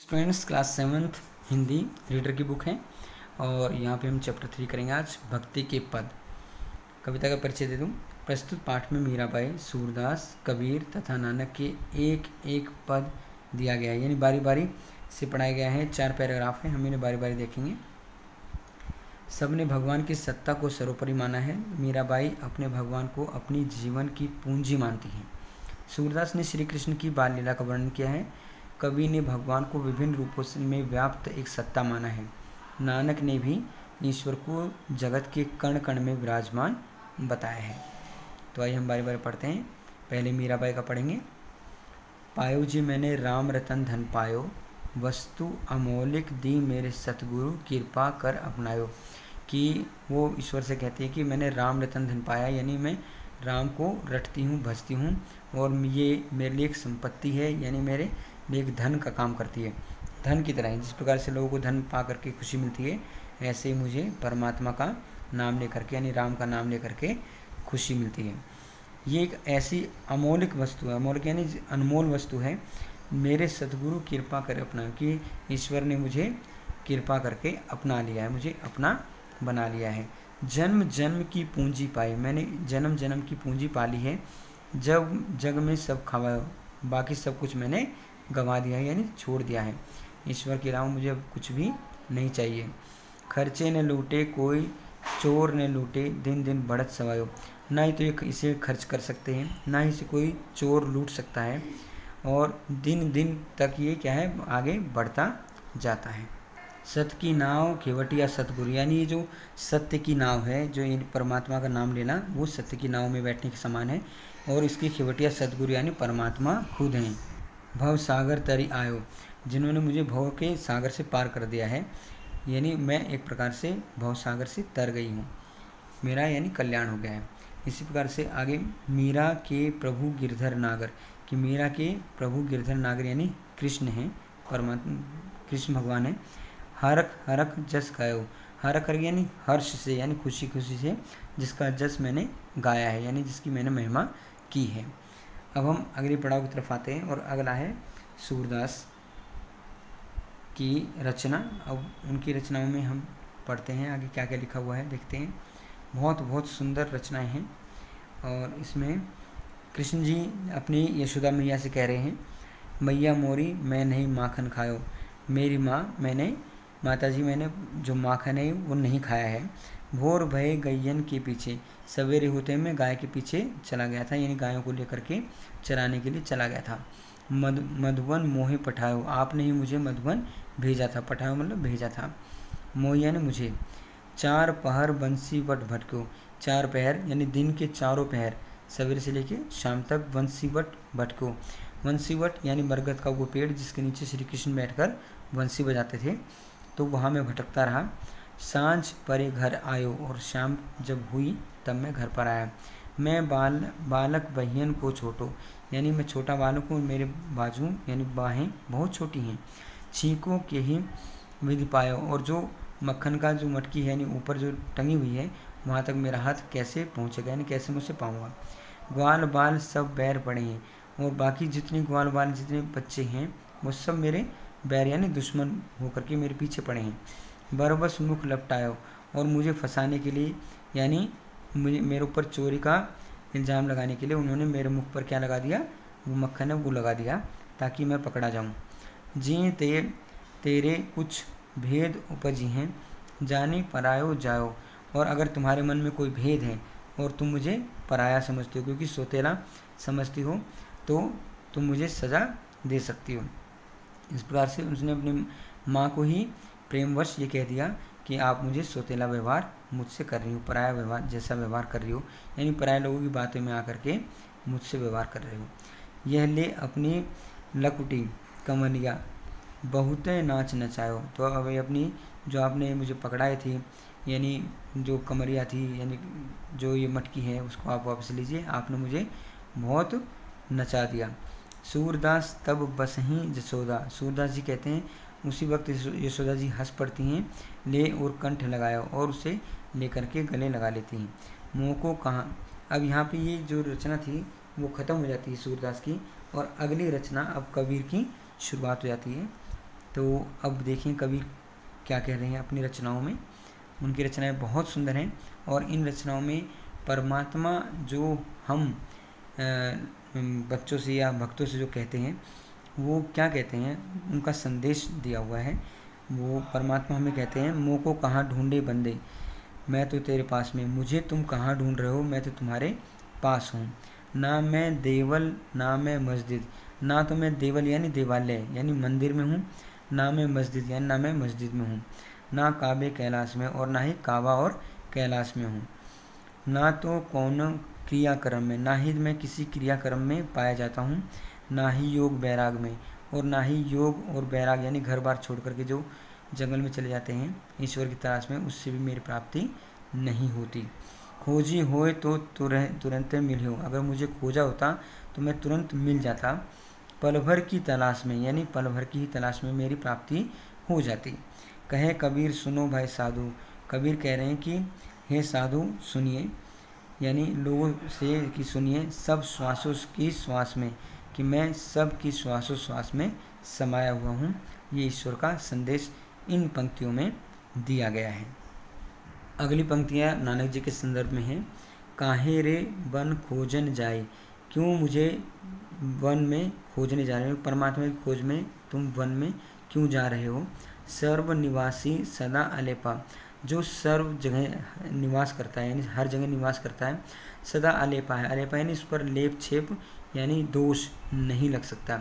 Students class 7th Hindi reader की book है और यहाँ पे हम चैप्टर 3 करेंगे आज भक्ति के पद। कविता का परिचय दे दूँ। प्रस्तुत पाठ में मीराबाई, सूरदास, कबीर तथा नानक के एक एक पद दिया गया है, यानी बारी बारी से पढ़ाया गया है। 4 पैराग्राफ हैं, हम इन्हें बारी बारी देखेंगे। सबने भगवान की सत्ता को सर्वोपरि माना है। मीराबाई अपने भगवान को अपनी जीवन की पूंजी मानती हैं। सूरदास ने श्री कृष्ण की बाल लीला का वर्णन किया है। कवि ने भगवान को विभिन्न रूपों में व्याप्त एक सत्ता माना है। नानक ने भी ईश्वर को जगत के कण कण में विराजमान बताया है। तो आइए हम बारी बारी पढ़ते हैं। पहले मीराबाई का पढ़ेंगे। पायो जी मैंने राम रतन धन पायो, वस्तु अमौलिक दी मेरे सतगुरु कृपा कर अपनायो। कि वो ईश्वर से कहती है कि मैंने राम रतन धन पाया, यानी मैं राम को रटती हूँ, भजती हूँ और ये मेरे लिए एक संपत्ति है, यानी मेरे लिए एक धन का काम करती है। धन की तरह है, जिस प्रकार से लोगों को धन पा करके खुशी मिलती है, ऐसे ही मुझे परमात्मा का नाम लेकर के, यानी राम का नाम लेकर के खुशी मिलती है। ये एक ऐसी अमौलिक वस्तु है, अमौलिक यानी अनमोल वस्तु है। मेरे सतगुरु कृपा कर अपना, कि ईश्वर ने मुझे कृपा करके अपना लिया है, मुझे अपना बना लिया है। जन्म जन्म की पूंजी पाई, मैंने जन्म जन्म की पूंजी पाली है। जब जग में सब खवायो, बाकी सब कुछ मैंने गंवा दिया है, यानी छोड़ दिया है। ईश्वर के अलावा मुझे अब कुछ भी नहीं चाहिए। खर्चे न लूटे कोई चोर न लूटे, दिन दिन बढ़त सवायो। ना ही तो इसे खर्च कर सकते हैं, ना ही इसे कोई चोर लूट सकता है, और दिन दिन तक ये क्या है, आगे बढ़ता जाता है। सत्य की नाव खेवटिया सतगुरु, यानी ये जो सत्य की नाव है, जो इन परमात्मा का नाम लेना, वो सत्य की नाव में बैठने के समान है। और इसकी खेवटिया सतगुरु यानी परमात्मा खुद हैं। भव सागर तरी आयो, जिन्होंने मुझे भव के सागर से पार कर दिया है, यानी मैं एक प्रकार से भव सागर से तर गई हूँ, मेरा यानी कल्याण हो गया है। इसी प्रकार से आगे, मीरा के प्रभु गिरधर नागर, कि मीरा के प्रभु गिरधर नागर यानी कृष्ण हैं, परमात्मा कृष्ण भगवान है। हरक हरक जस गायो, हरक हरक यानी हर्ष से, यानी खुशी खुशी से, जिसका जस मैंने गाया है, यानी जिसकी मैंने महिमा की है। अब हम अगली पड़ाव की तरफ आते हैं और अगला है सूरदास की रचना। अब उनकी रचनाओं में हम पढ़ते हैं आगे क्या क्या लिखा हुआ है, देखते हैं। बहुत सुंदर रचनाएं हैं। और इसमें कृष्ण जी अपनी यशोदा मैया से कह रहे हैं, मैया मोरी मैं नहीं माखन खायो, मेरी माँ माता जी मैंने जो माखन है वो नहीं खाया है। भोर भये गैयन के पीछे, सवेरे होते मैं गाय के पीछे चला गया था, यानी गायों को लेकर के चराने के लिए चला गया था। मधुवन मोहे पठायो, आपने ही मुझे मधुवन भेजा था, पठायो मतलब भेजा था, मोह यानी मुझे। 4 पहर बंसी वट भटको, 4 पहर यानी दिन के चारों पहर, सवेरे से लेके शाम तक बंसी वट भटको। बंसी वट यानी बरगद का वो पेड़ जिसके नीचे श्री कृष्ण बैठकर बंसी बजाते थे, तो वहाँ मैं भटकता रहा। सांझ परे घर आयो, और शाम जब हुई तब मैं घर पर आया। मैं बालक बहियन को छोटो, यानी मैं छोटा बालक हूँ, मेरे बाजू यानी बाहें बहुत छोटी हैं। छींकों के ही विधि पायो, और जो मक्खन का जो मटकी है यानी ऊपर जो टंगी हुई है, वहाँ तक मेरा हाथ कैसे पहुँचेगा, यानी कैसे मैं उसे पाऊँगा। ग्वाल बाल सब बैर पड़े हैं, और बाकी जितने ग्वाल बाल जितने बच्चे हैं वो सब मेरे बैर यानी दुश्मन होकर के मेरे पीछे पड़े हैं। बरबस मुख लपटायो, और मुझे फंसाने के लिए, यानी मेरे ऊपर चोरी का इल्ज़ाम लगाने के लिए उन्होंने मेरे मुख पर क्या लगा दिया, वो मक्खन है वो लगा दिया, ताकि मैं पकड़ा जाऊं। जी तेरे कुछ भेद उपजी हैं, जानी परायो जाओ, और अगर तुम्हारे मन में कोई भेद है और तुम मुझे पराया समझते हो, क्योंकि सोतेला समझती हो, तो तुम मुझे सज़ा दे सकती हो। इस प्रकार से उसने अपनी माँ को ही प्रेमवश ये कह दिया कि आप मुझे सोतेला व्यवहार मुझसे कर रही हो, पराया व्यवहार जैसा व्यवहार कर रही हो, यानी पराये लोगों की बातों में आकर के मुझसे व्यवहार कर रहे हो। यह ले अपनी लकुटी कमरिया बहुत नाच नचायो, तो अब अपनी जो आपने मुझे पकड़ाई थी, यानी जो कमरिया थी, यानी जो ये मटकी है, उसको आप वापस लीजिए, आपने मुझे बहुत नचा दिया। सूरदास तब बस ही यशोदा, सूरदास जी कहते हैं उसी वक्त यशोदा जी हंस पड़ती हैं, ले और कंठ लगाया, और उसे लेकर के गले लगा लेती हैं। मुँह को कहाँ, अब यहाँ पे ये जो रचना थी वो ख़त्म हो जाती है सूरदास की, और अगली रचना अब कबीर की शुरुआत हो जाती है। तो अब देखें कबीर क्या कह रहे हैं अपनी रचनाओं में। उनकी रचनाएं बहुत सुंदर हैं और इन रचनाओं में परमात्मा जो हम बच्चों से या भक्तों से जो कहते हैं वो क्या कहते हैं, उनका संदेश दिया हुआ है। वो परमात्मा हमें कहते हैं, मोह को कहाँ ढूंढे बंदे, मैं तो तेरे पास में, मुझे तुम कहाँ ढूंढ रहे हो, मैं तो तुम्हारे पास हूँ। ना मैं देवल ना मैं मस्जिद, ना तो मैं देवल यानी देवालय यानी मंदिर में हूँ, ना मैं मस्जिद यानी ना मैं मस्जिद में हूँ, ना काबे कैलाश में और ना ही काबा और कैलाश में हूँ, ना तो कौन क्रियाक्रम में, ना ही मैं किसी क्रियाक्रम में पाया जाता हूँ, ना ही योग बैराग में, और ना ही योग और बैराग यानी घर बार छोड़ करके जो जंगल में चले जाते हैं ईश्वर की तलाश में, उससे भी मेरी प्राप्ति नहीं होती। खोजी होए तो तुरंत मिल हो, अगर मुझे खोजा होता तो मैं तुरंत मिल जाता। पल भर की तलाश में यानी पल भर की ही तलाश में मेरी प्राप्ति हो जाती। कहे कबीर सुनो भाई साधु, कबीर कह रहे हैं कि हे साधु सुनिए, यानी लोगों से कि सुनिए सब श्वासों की श्वास में, कि मैं सब की श्वासों श्वास में समाया हुआ हूँ। ये ईश्वर का संदेश इन पंक्तियों में दिया गया है। अगली पंक्तियाँ नानक जी के संदर्भ में हैं। काहे रे वन खोजन जाए, क्यों मुझे वन में खोजने जा रहे हो, परमात्मा की खोज में तुम वन में क्यों जा रहे हो। सर्व निवासी सदा अलेपा, जो सर्व जगह निवास करता है यानी हर जगह निवास करता है, सदा अलेपा है, अलेपा यानी इस पर लेप छेप यानी दोष नहीं लग सकता,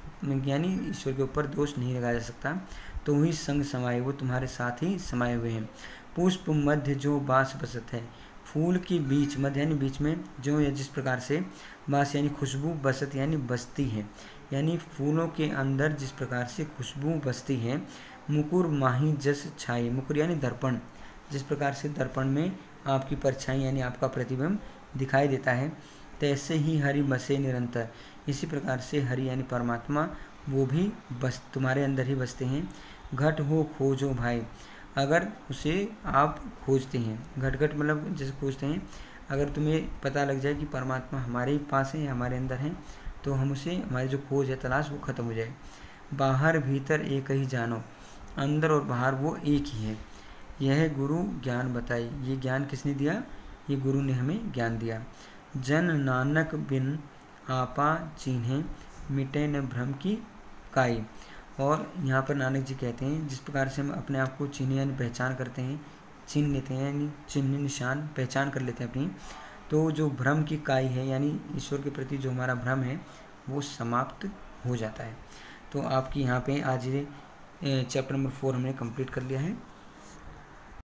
यानी ईश्वर के ऊपर दोष नहीं लगाया जा सकता। तो ही संग समाये, वो तुम्हारे साथ ही समाये हुए हैं। पुष्प मध्य जो बास बसत है, फूल की बीच, मध्य यानी बीच में, जो या जिस प्रकार से बास यानी खुशबू, बसत यानी बसती है, यानी फूलों के अंदर जिस प्रकार से खुशबू बसती है। मुकुर माही जस छाई, मुकुर यानी दर्पण, जिस प्रकार से दर्पण में आपकी परछाई यानी आपका प्रतिबिंब दिखाई देता है, तैसे ही हरि बसे निरंतर, इसी प्रकार से हरि यानी परमात्मा वो भी बस तुम्हारे अंदर ही बसते हैं। घट हो खोजो भाई, अगर उसे आप खोजते हैं, घट घट मतलब जैसे खोजते हैं, अगर तुम्हें पता लग जाए कि परमात्मा हमारे ही पास है, हमारे अंदर है, तो हम उसे, हमारी जो खोज है तलाश वो खत्म हो जाए। बाहर भीतर एक ही जानो, अंदर और बाहर वो एक ही है। यह गुरु ज्ञान बताई, ये ज्ञान किसने दिया, ये गुरु ने हमें ज्ञान दिया। जन नानक बिन आपा चीन्हे, मिटे न भ्रम की काई। और यहाँ पर नानक जी कहते हैं जिस प्रकार से हम अपने आप को चिन्ह यानी पहचान करते हैं, चिन्ह लेते हैं यानी चिन्ह निशान पहचान कर लेते हैं अपनी, तो जो भ्रम की काई है यानी ईश्वर के प्रति जो हमारा भ्रम है वो समाप्त हो जाता है। तो आपकी यहाँ पे आज ये चैप्टर नंबर 4 हमने कंप्लीट कर लिया है।